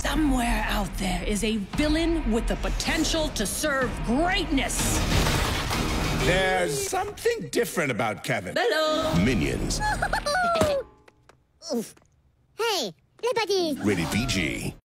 Somewhere out there is a villain with the potential to serve greatness. There's something different about Kevin. Hello. Minions. Oof. Hey, les buddies. Rated PG.